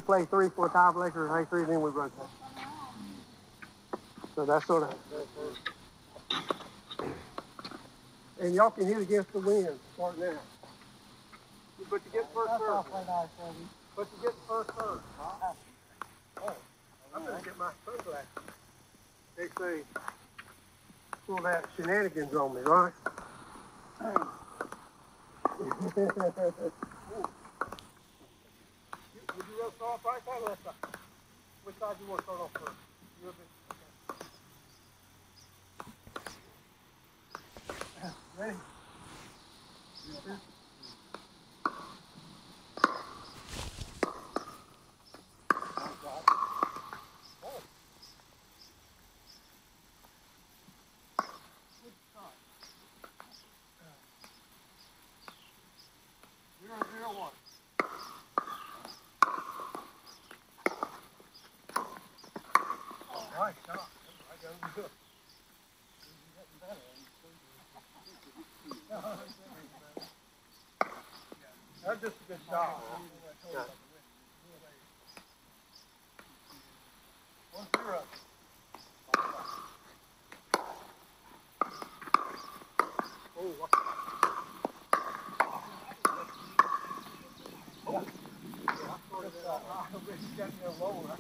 play 3 for a tiebreaker or hang 3, then we rotate. So that's sort of. And y'all can hit against the wind starting out. But you get the first serve. But you get the first serve. Oh, I'm going to get my sunglasses. They say, pull that shenanigans on me, right? Would you rather start off right side or left side? Which side do you want to start off first? You're a bit, okay. Ready? Nice shot. I got it good. That's just a good shot. Yeah. 1-0. Oh, what? Yeah. I wish you got me a lower.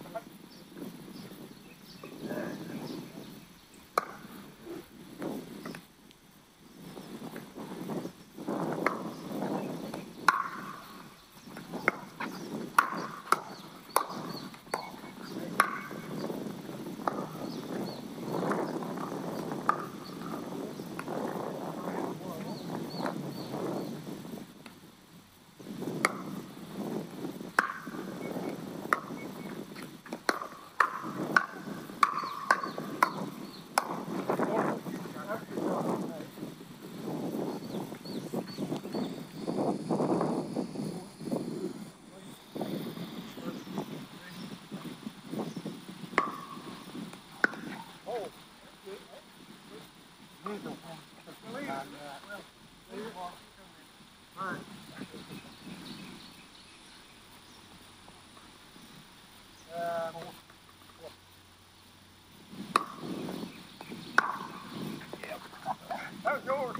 That was yours.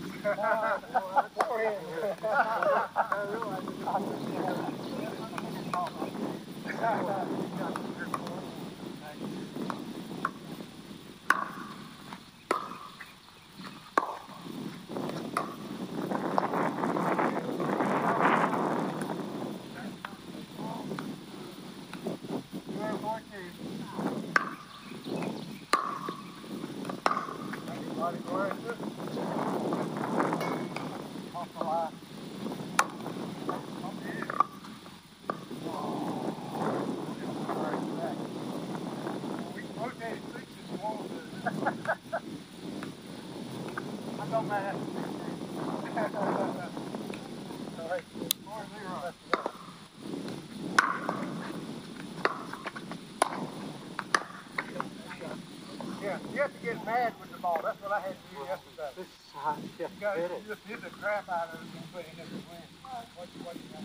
Yeah, you have to get mad with the ball. That's what I had to do yesterday. You just hit the crap out of it and put it in the wind. What you got?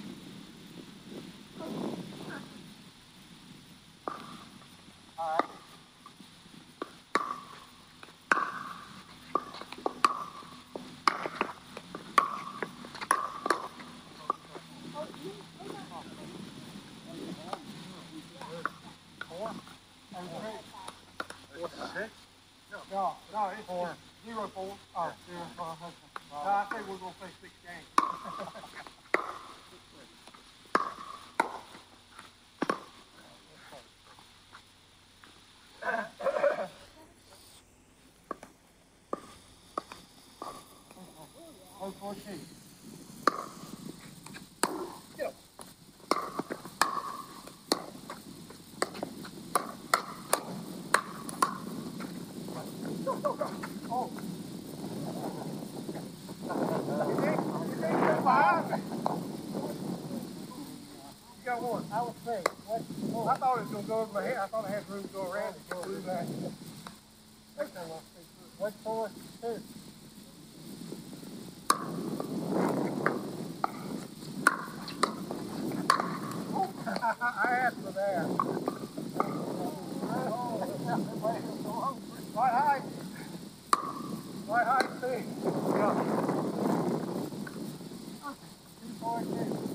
All right. No, it's 4. 0-4. Oh, 0-4. No, I think we're going to play 6 games. Oh, 14. Go. Go. Oh. You think you're behind me? You got one. I was saying. I thought it was going to go over my head. I thought I had room to go around it. Go through that. What's 4? 2. I asked for that. Right height. Right height, see. Yeah. 2.2.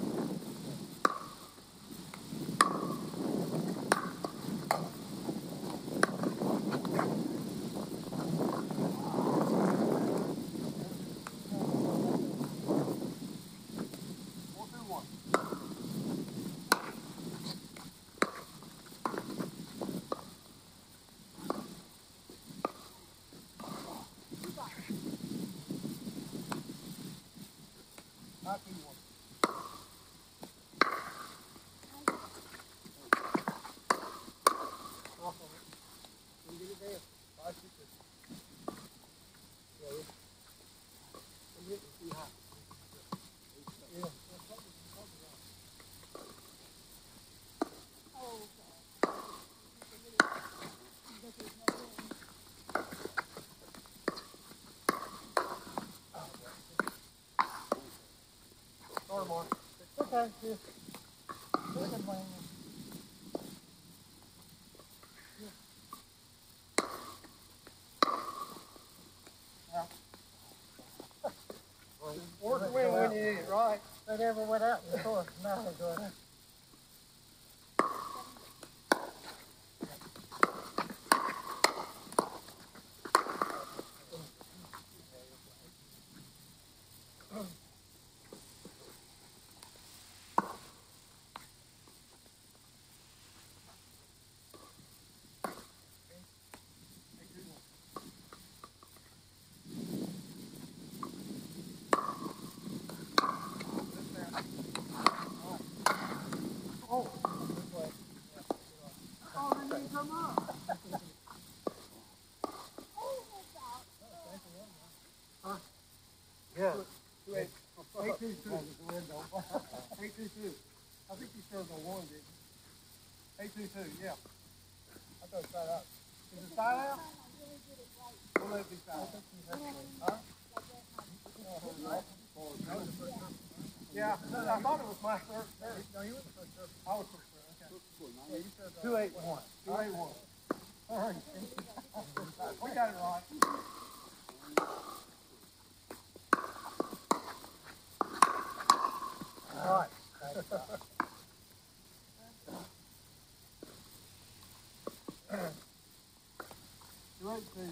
Okay, here. Look at mine. Work the wind when you need it, right? They never went out before. Now they're going out. Yeah. 822. 822. I think you served on one, didn't you? 822, yeah. I thought it side out. Is it side out? We'll let it be side out. Huh? Yeah, I thought it was my third. No, you were the first serve. I was first serve, okay. Yeah, you served 281. 281. All right. We got it right. All right. Right, please.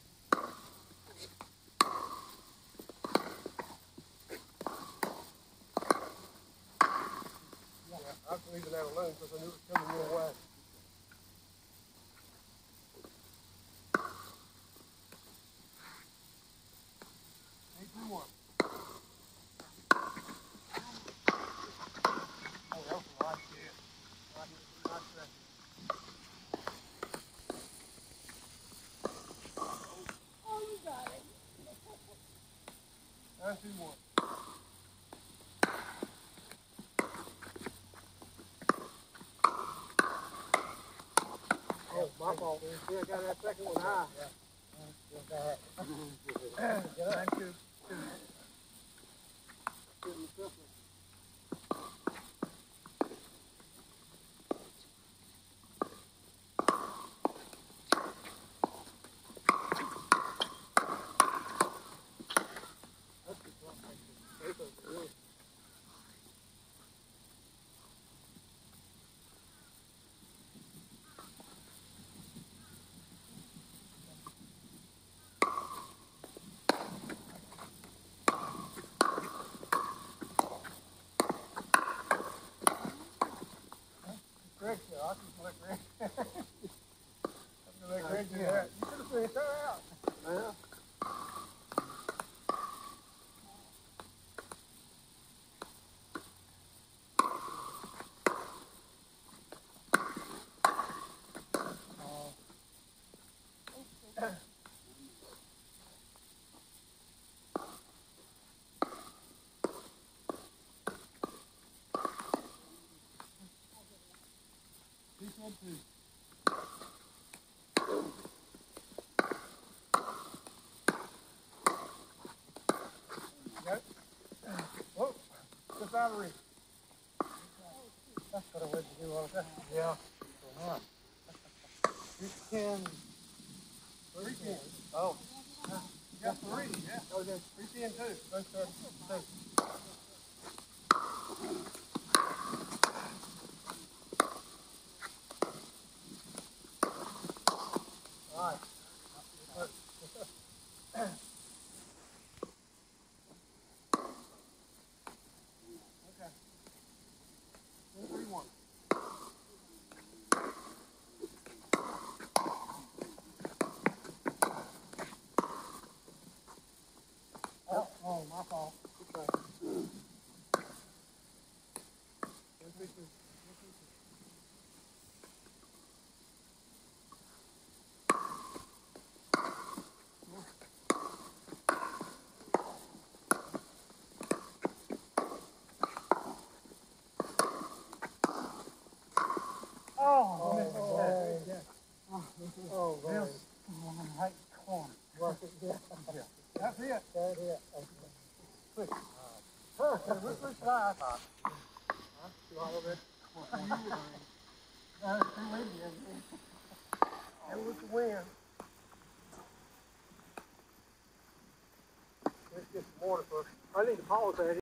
Yeah, I was leaving that alone because I knew it was coming your way. Oh, my fault. See, I got that second one high. Thank you. Greg, I can let Greg. I'm gonna let Greg do that. You should have finished her out. Yeah. This one too. Got it? Whoa, just out of reach. That's what I wanted to do. Yeah. You can. 3 10. Oh. Yeah, 3. Yeah. Oh, then 3 10 too. Those 32. All right. Okay. 3 1. Oh, my fault. Okay. 1 3 2. Oh, yeah. Oh, man. Right corner. Yeah. That's it. That's it. Quick. Let's fly. Too hot over there? It's too windy. And with the wind. Let's get some water first. I need to pause that.